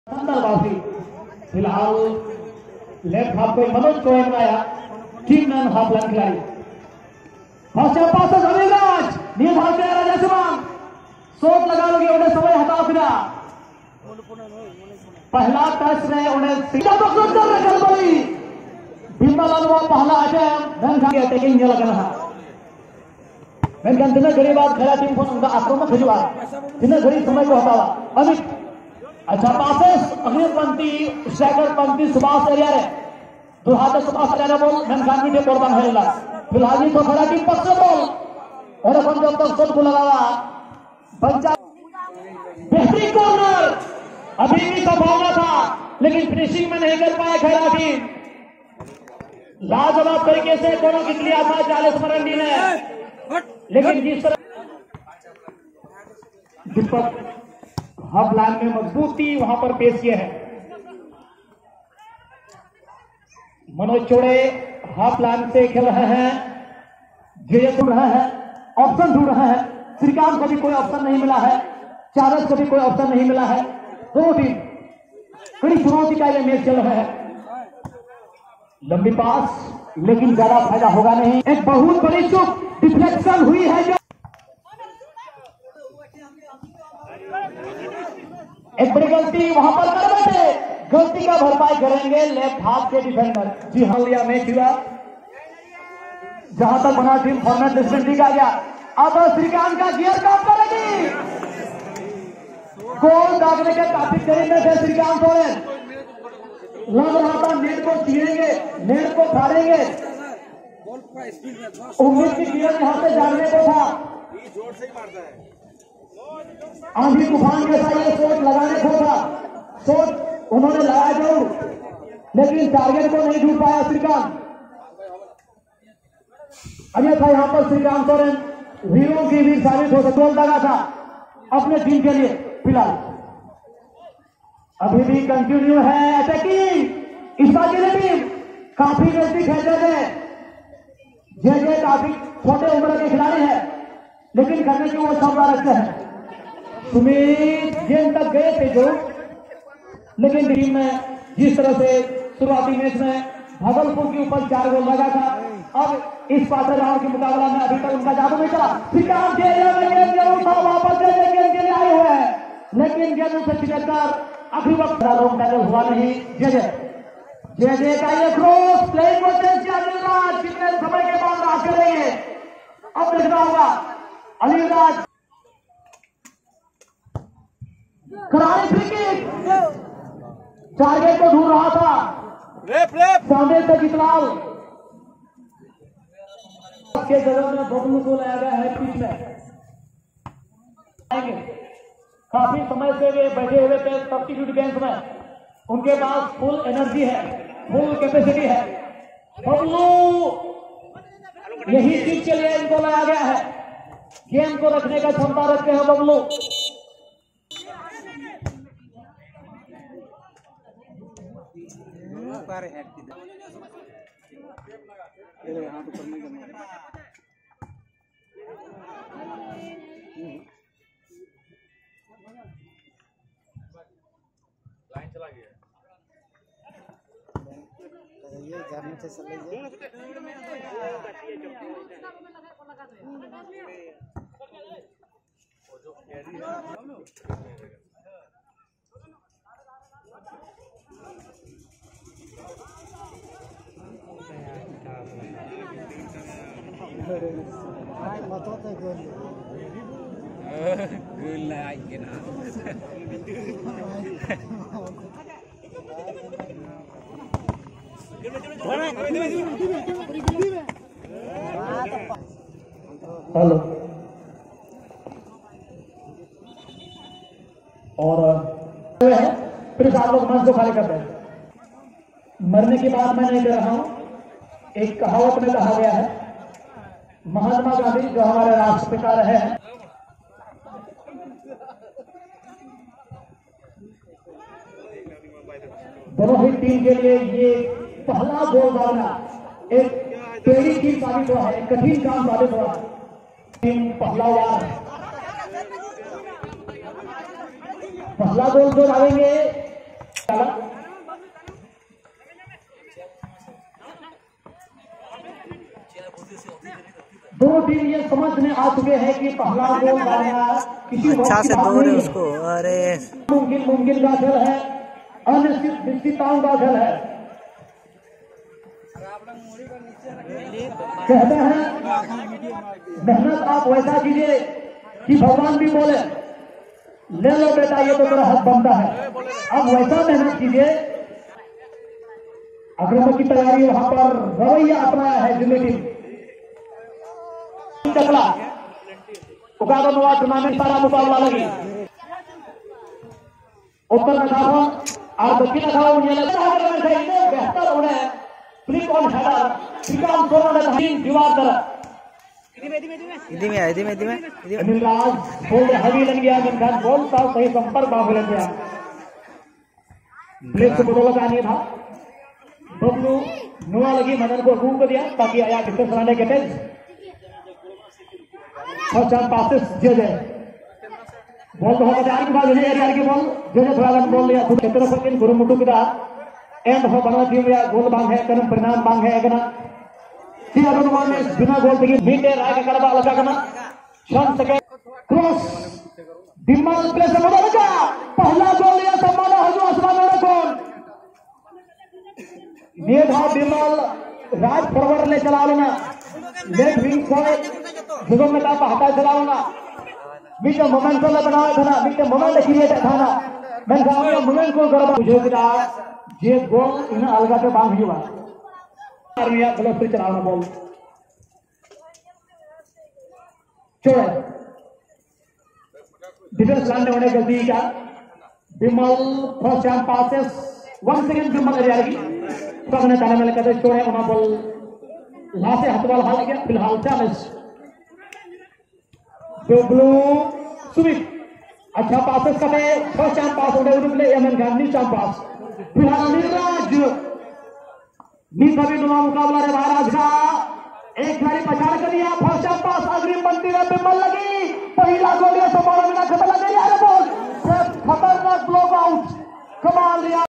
वासी फिलहाल left half को मनोज को बनाया टीम रन हाफ लाइन खिलाड़ी अनिलराज निर्धार किया जयसवाल शॉट लगा लोगे उन्हें समय हटा फिरा पहला टच ने उन्हें सीधा गलबली बिमल अनुभव पहला अटैक अटैकिंग लगा रहा तीन घड़ी बाद खेला टीम को उनका आक्रामक भिजवा तीन घड़ी समय को हटावा अमित अच्छा पासेस अग्नि पंक्ति स्ट्राइकर पंक्ति सुभाष एरिया रे दो हाथ सुभाष एरिया बोल मेनखान मीडिया कोरबान हेला फिलहाल तो खड़ा टीम पक्ष बोल और अपन जब तक शॉट को लगावा बच्चा बेहतरीन कॉर्नर अभी भी संभावना था लेकिन फिनिशिंग में नहीं कर पाया खैरा टीम लाजवाब तरीके से दोनों की क्लियर था 40 मरंडी ने लेकिन जिस तरह दीपक हाफ लाइन में मजबूती वहां पर पेश किया है मनोज चौड़े हाफ लाइन से खेल रहे हैं जय ढूंढ रहे हैं ऑप्शन ढूंढ रहे हैं श्रीकांत को भी कोई ऑप्शन नहीं मिला है चारस को भी कोई ऑप्शन नहीं मिला है दोनों टीम कड़ी चुनौती का यह मैच चल रहा है लंबी पास लेकिन ज्यादा फायदा होगा नहीं एक बहुत बड़ी चूक डिफ्लेक्शन हुई है जो एक बड़ी गलती वहां पर कर बैठे गलती का भरपाई करेंगे लेफ्ट हाफ के डिफेंडर जी हाँ लिया मैच हुआ जहां तक बना टीम फॉर्मेट लिस्टमेंट दिखा गया अब श्रीकांत का गियर काम करेगी गोल दागने के काफी करीब में थे श्रीकांत सोरेन लग रहा था नेट को चीरेंगे नेट को फाड़ेंगे उम्मीद की गियर यहां से जाने को था जोर से ही मारता है आंधी तूफान के साथ ये शॉट लगाने को था शॉट उन्होंने लगाया जरूर लेकिन टारगेट को नहीं ढूंढ पाया श्रीकांत अन्यथा यहां पर श्रीकांत सोरेन वीरों की वीर साबित हो गोल लगा था अपने टीम के लिए फिलहाल अभी भी कंटिन्यू है अटैकिंग इस बार की टीम काफी नजदीक है जय काफी छोटे उम्र के खिलाड़ी हैं लेकिन करने की वो क्षमता रखते हैं सुमित गेंद तक गए थे जो लेकिन टीम में जिस तरह से शुरुआती मैच में भागलपुर के ऊपर 4 गोल लगा था अब इस क्वार्टर राउंड के मुकाबला में अभी तक उनका जादू नहीं चला श्रीकांत गेंद जरूर था वापस गेंद के लिए आए हुए हैं लेकिन गेंद से छिड़कर आखिरी वक्त टैकल हुआ नहीं जय का ये क्रॉस प्लेइंग पोटेंशियल अनिलराज कितने समय के बाद राज करेंगे अब देखना होगा अनिलराज करारी फ्री किक टारगेट को ढूंढ रहा था सामने से जितलाल के जगह में बबलू को लाया गया है पिच में काफी समय से वे बैठे हुए थे सब्स्टिट्यूट बेंच में उनके पास फुल एनर्जी है फुल कैपेसिटी है बबलू यही चीज के लिए इनको लाया गया है गेम को रखने का क्षमता रखते हैं बबलू यहाँ तो करने का लाइन चला गया ये जाने से चले gül là anh kia nào hello और फिर आप लोग मंच को खाली करते हैं मरने की बात मैं नहीं कर रहा हूं एक कहावत में कहा गया है महात्मा गांधी जो हमारे राष्ट्रपिता रहे हैं दोनों ही टीम के लिए ये पहला गोल डालना एक टेढ़ी चीज साबित हुआ है एक कठिन काम साबित हुआ है टीम पहला गोल जो डालेंगे दो टीम ये समझ में आ चुके हैं कि पहला गोल डालना किसी अच्छा से दौड़ है उसको। अरे मुमकिन का खेल है, अनिश्चित निश्चितताओं का खेल है। कहते हैं मेहनत आप वैसा कीजिए कि भगवान भी बोले ले लो बेटा ये तो तेरा हक बनता है। अब वैसा मेहनत कीजिए। अग्रमों की तैयारी वहां पर रवैया अपनाया है दिल्ली टीम। चकला उकादो नवा टूर्नामेंट सारा मुकाबला लगी उत्तर नगावा और दक्षिण नगावा बेहतर उन्हें फ्लिक ऑन हेडर श्रीकांत सोना ने तीन दीवार तरफ राज बोल हवी लग गया मेनखान बॉल था सही संपर्क बाहर लग गया। प्लेट से बदौलत आनी था बबलू नुआ लगी मदन को रूप दिया ताकि आया डिफेंस बनाने के टेज और 4 पासेस जो जाए बॉल तो होगा यार की बात है यार की बॉल जो थोड़ा गन बॉल लिया खुद क्षेत्र पर इन गुरु मुटु किदा एंड हो बना टीम या गोल बांग है करम परिणाम बांग है करना ती अगर में बिना गोल तक मीटे राय का करबा लगा करना 6 सेकंड क्रॉस दिमाग प्ले से बदल गया पहला गोल लिया सम्मान हजू आसमान में कौन ये था बिमल राज फॉरवर्ड ले चला लेना लेफ्ट विंग फॉरवर्ड जुगम में तापा हटा चला लेना बीच मोमेंट को बनाया था ना बीच मोमेंट क्रिएट था ना मैं गांव में मोमेंट को गरबा बुझे बिना ये गोल इन अलगा के बांध हुआ आर्मिया गलत से चलाना बॉल छोड़े डिफेंस लाइन ने होने गलती क्या Bimal first time passes 1 second Bimal कर जाएगी सबने ताने में कहते छोड़े उन्हें बॉल वहां से हथवाल हाल गया फिलहाल चैलेंज ब्लू सुमित अच्छा पासेस करते फर्स्ट टाइम पास होने उन्होंने यमन का नीचा पास फिलहाल नीरज नीचा भी नुमा मुकाबला रे महाराज का एक खिलाड़ी पछाड़ कर दिया फर्स्ट टाइम पास अग्रिम बनती है बिमल लगी पहला गोल ये संभावना खतरनाक है यार बॉल खतरनाक ब्लॉक आउट कमाल दिया।